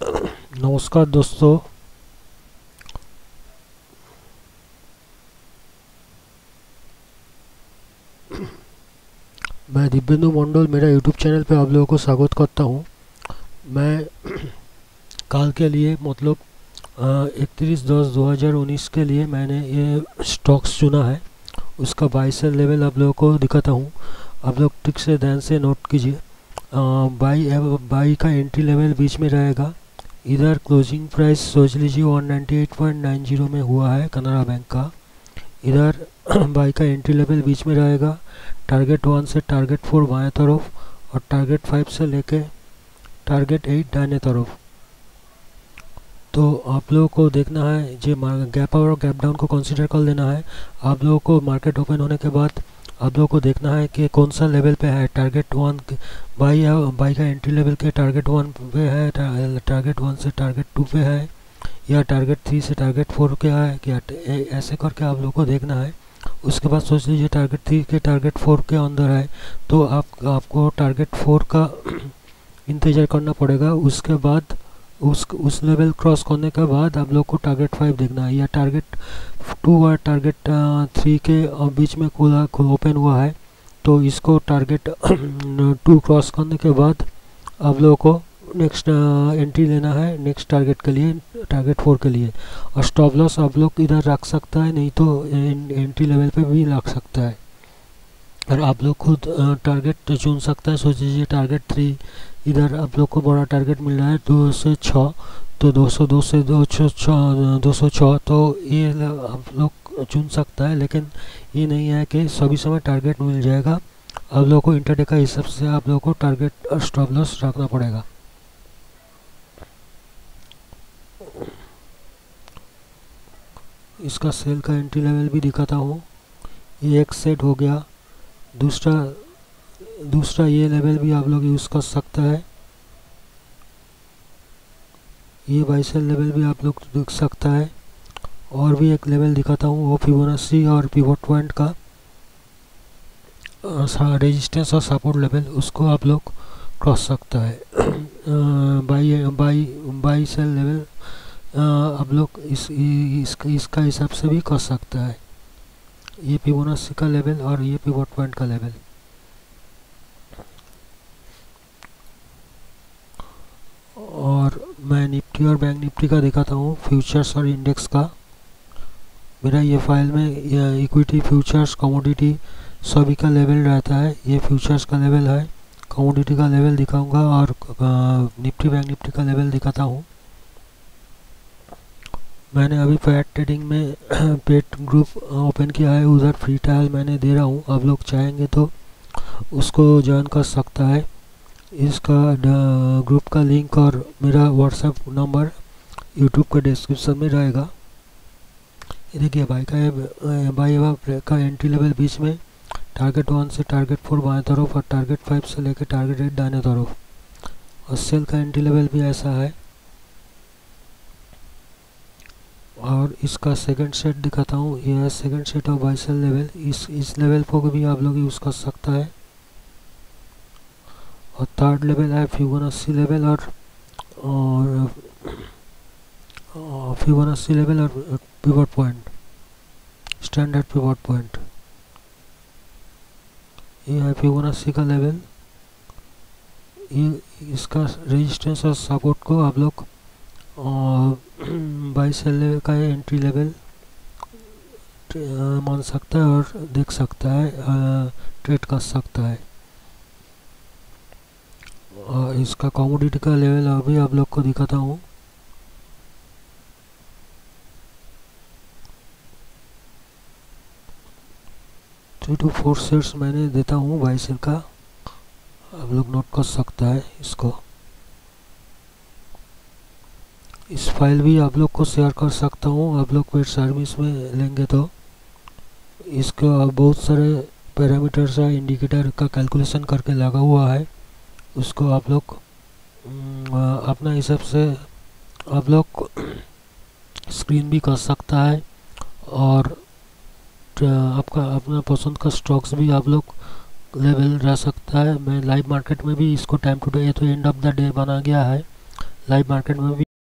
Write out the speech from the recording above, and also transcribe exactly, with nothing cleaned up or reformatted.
नमस्कार दोस्तों। मैं दिव्येंदु मंडल, मेरा यूट्यूब चैनल पे आप लोगों को स्वागत करता हूँ। मैं कल के लिए मतलब इकतीस दस दो हज़ार उन्नीस के लिए मैंने ये स्टॉक्स चुना है। उसका बाई सेल लेवल आप लोगों को दिखाता हूँ। आप लोग ठीक से ध्यान से नोट कीजिए। बाई बाई का एंट्री लेवल बीच में रहेगा। इधर क्लोजिंग प्राइस सोच लीजिए one ninety eight point nine zero में हुआ है कनाडा बैंक का। इधर बाई का एंट्री लेवल बीच में रहेगा। टारगेट वन से टारगेट फोर बाएं तरफ और टारगेट फाइव से लेके टारगेट एट दाहिने तरफ। तो आप लोगों को देखना है, जो गैप अप और गैप डाउन को कंसीडर कर लेना है। आप लोगों को मार्केट ओपन होने के बाद आप लोगों को देखना है कि कौन सा लेवल पे है। टारगेट वन बाई है, बाई का एंट्री लेवल के टारगेट वन पे है, टारगेट वन से टारगेट टू पे है, या टारगेट थ्री से टारगेट फोर के है, क्या ऐसे करके आप लोगों को देखना है। उसके बाद सोच लीजिए टारगेट थ्री के टारगेट फोर के अंदर है, तो आप आपको टारगेट फोर का इंतज़ार करना पड़ेगा। उसके बाद उस उस लेवल क्रॉस करने के बाद आप लोग को टारगेट फाइव देखना है, या टारगेट टू और टारगेट थ्री के बीच में खुला ओपन हुआ है, तो इसको टारगेट टू क्रॉस करने के बाद आप लोगों को नेक्स्ट एंट्री लेना है नेक्स्ट टारगेट के लिए, टारगेट फोर के लिए। और स्टॉप लॉस आप लोग इधर रख सकता है, नहीं तो एंट्री लेवल पे भी रख सकता है। और आप लोग खुद टारगेट चुन सकता है। सोच लीजिए टारगेट थ्री, इधर आप लोग को बड़ा टारगेट मिल रहा है दो से छः, तो दो सौ दो से दो सौ छः दो सौ छः, तो ये आप लोग चुन सकता है। लेकिन ये नहीं है कि सभी समय टारगेट मिल जाएगा। आप लोग को इंटरडे का हिसाब से आप लोग को टारगेट और स्टॉप लॉस रखना पड़ेगा। इसका सेल का एंट्री लेवल भी दिखाता हूँ। ये एक सेट हो गया। दूसरा दूसरा ये लेवल भी आप लोग यूज़ कर सकता है। ये बाई सेल लेवल भी आप लोग देख सकता है। और भी एक लेवल दिखाता हूँ, वो फिबोनाची और पिवट पॉइंट का रेजिस्टेंस और सपोर्ट लेवल, उसको आप लोग क्रॉस सकता है। Buy buy buy sell level आप लोग इस, इस इसका हिसाब से भी कर सकता है। ये फिबोनाची का लेवल और ये पिवट पॉइंट का लेवल। और मैं निफ्टी और बैंक निफ्टी का दिखाता हूँ, फ्यूचर्स और इंडेक्स का। मेरा ये फाइल में इक्विटी, फ्यूचर्स, कमोडिटी सभी का लेवल रहता है। ये फ्यूचर्स का लेवल है, कमोडिटी का लेवल दिखाऊंगा और निफ्टी बैंक निफ्टी का लेवल दिखाता हूँ। मैंने अभी पैड ट्रेडिंग में पेड ग्रुप ओपन किया है, उधर फ्री ट्रायल मैंने दे रहा हूँ। आप लोग चाहेंगे तो उसको ज्वाइन कर सकता है। इसका ग्रुप का लिंक और मेरा व्हाट्सएप नंबर यूट्यूब का डिस्क्रिप्शन में रहेगा। ये देखिए बाई का बाई का एंट्री लेवल बीच में, टारगेट वन से टारगेट फोर बाएं तरफ और टारगेट फाइव से लेकर टारगेट एट दाहिने तरफ। और सेल का एंट्री लेवल भी ऐसा है। और इसका सेकंड सेट दिखाता हूँ। यह है second set of buy sell level. इस इस लेवल को भी आप लोग यूज़ कर सकता है। और थर्ड लेवल है फिबोनाची लेवल और और फिबोनाची लेवल और pivot point, standard pivot point. ये है फिबोनाची का लेवल। ये इसका रेजिस्टेंस और सपोर्ट को आप लोग बाई सेल का एंट्री लेवल मान सकता है और देख सकता है, ट्रेड कर सकता है। और इसका कमोडिटी का लेवल अभी आप लोग को दिखाता हूँ। थ्री टू फोर सेट्स मैंने देता हूँ बाई सेल का, आप लोग नोट कर सकता है इसको। इस फाइल भी आप लोग को शेयर कर सकता हूँ। आप लोग पेड सर्विस में लेंगे तो इसका बहुत सारे पैरामीटर्स है, इंडिकेटर का कैलकुलेशन करके लगा हुआ है। उसको आप लोग अपना हिसाब से आप लोग स्क्रीन भी कर सकता है। और आपका अपना पसंद का स्टॉक्स भी आप लोग लेवल रह सकता है। मैं लाइव मार्केट में भी इसको टाइम टू डे, ये तो एंड ऑफ द डे बना गया है, लाइव मार्केट में भी